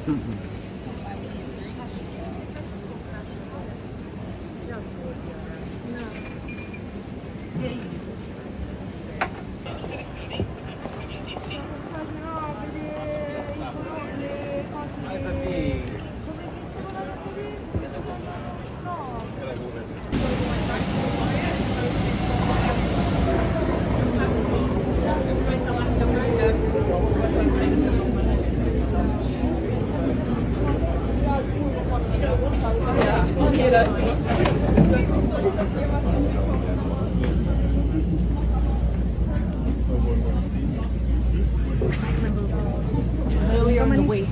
Earlier in the week.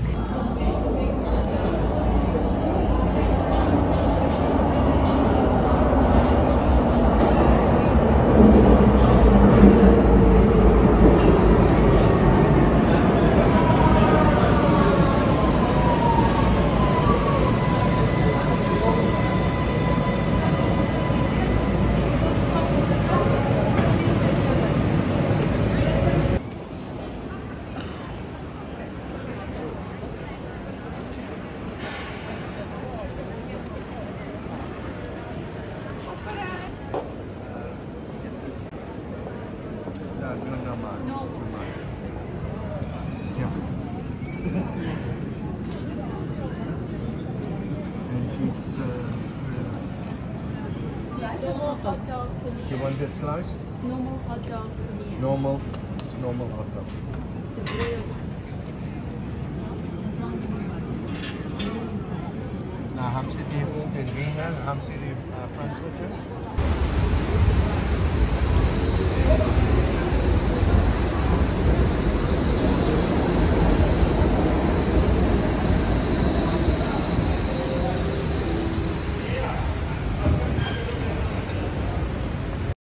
Normal hot dog for me. You want it sliced? Normal hot dog for me. Normal. It's normal hot dog. The blue. Now, haben Sie den Wiener, haben Sie die Frankfurter?